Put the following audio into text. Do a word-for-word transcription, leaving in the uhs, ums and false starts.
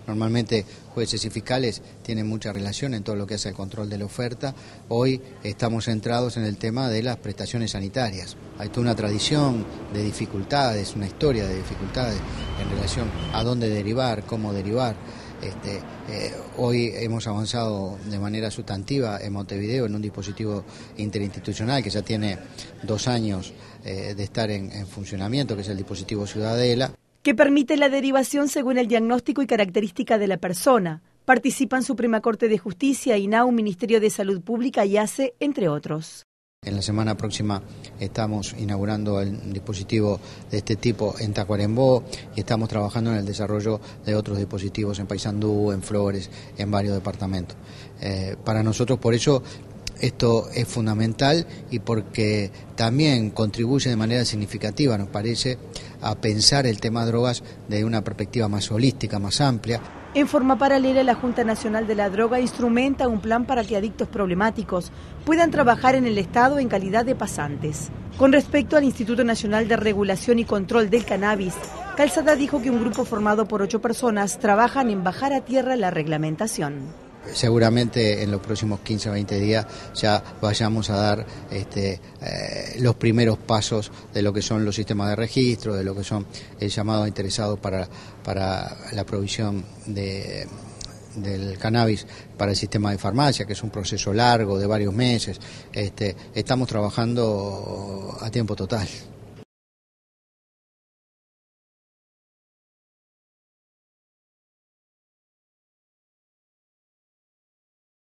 Normalmente jueces y fiscales tienen mucha relación en todo lo que hace el control de la oferta. Hoy estamos centrados en el tema de las prestaciones sanitarias. Hay toda una tradición de dificultades, una historia de dificultades en relación a dónde derivar, cómo derivar. Este, eh, hoy hemos avanzado de manera sustantiva en Montevideo en un dispositivo interinstitucional que ya tiene dos años eh, de estar en, en funcionamiento, que es el dispositivo Ciudadela, que permite la derivación según el diagnóstico y característica de la persona. Participan Suprema Corte de Justicia, I N A U, Ministerio de Salud Pública y A C E, entre otros. En la semana próxima estamos inaugurando el dispositivo de este tipo en Tacuarembó y estamos trabajando en el desarrollo de otros dispositivos en Paysandú, en Flores, en varios departamentos. Eh, para nosotros, por eso, esto es fundamental y porque también contribuye de manera significativa, nos parece, a pensar el tema drogas desde una perspectiva más holística, más amplia. En forma paralela, la Junta Nacional de la Droga instrumenta un plan para que adictos problemáticos puedan trabajar en el Estado en calidad de pasantes. Con respecto al Instituto Nacional de Regulación y Control del Cannabis, Calzada dijo que un grupo formado por ocho personas trabajan en bajar a tierra la reglamentación. Seguramente en los próximos quince a veinte días ya vayamos a dar este, eh, los primeros pasos de lo que son los sistemas de registro, de lo que son el llamado a interesados para, para la provisión de, del cannabis para el sistema de farmacia, que es un proceso largo de varios meses. Este, estamos trabajando a tiempo total.